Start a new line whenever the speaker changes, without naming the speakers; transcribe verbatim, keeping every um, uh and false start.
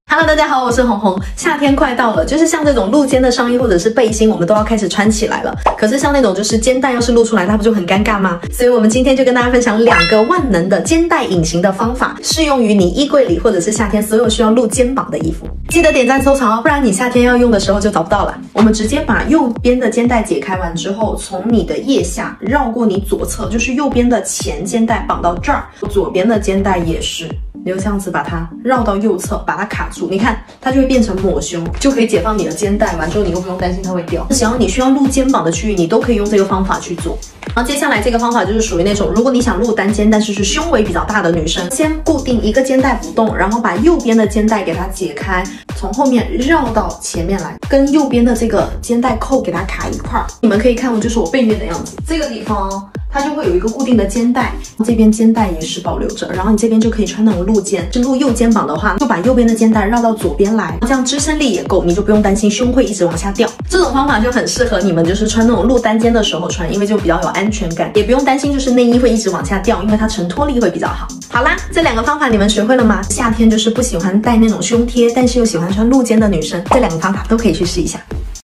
Hello， 大家好，我是红红。夏天快到了，就是像这种露肩的上衣或者是背心，我们都要开始穿起来了。可是像那种就是肩带要是露出来，它不就很尴尬吗？所以我们今天就跟大家分享两个万能的肩带隐形的方法，适用于你衣柜里或者是夏天所有需要露肩膀的衣服。记得点赞收藏哦，不然你夏天要用的时候就找不到了。我们直接把右边的肩带解开完之后，从你的腋下绕过你左侧，就是右边的前肩带绑到这儿，左边的肩带也是。你就这样子把它绕到右侧，把它卡住，你看它就会变成抹胸，就可以解放你的肩带。完之后你又不用担心它会掉。只要你需要露肩膀的区域，你都可以用这个方法去做。然后接下来这个方法就是属于那种，如果你想露单肩，但是是胸围比较大的女生，先固定一个肩带不动，然后把右边的肩带给它解开，从后面绕到前面来，跟右边的这个肩带扣给它卡一块儿。你们可以看我就是我背面的样子，这个地方它就会有一个固定的肩带，这边肩带也是保留着，然后你这边就可以穿那种露肩。是露右肩膀的话，就把右边的肩带绕到左边来，这样支撑力也够，你就不用担心胸会一直往下掉。这种方法就很适合你们就是穿那种露单肩的时候穿，因为就比较有安全感，也不用担心就是内衣会一直往下掉，因为它承托力会比较好。好啦，这两个方法你们学会了吗？夏天就是不喜欢戴那种胸贴，但是又喜欢穿露肩的女生，这两个方法都可以去试一下。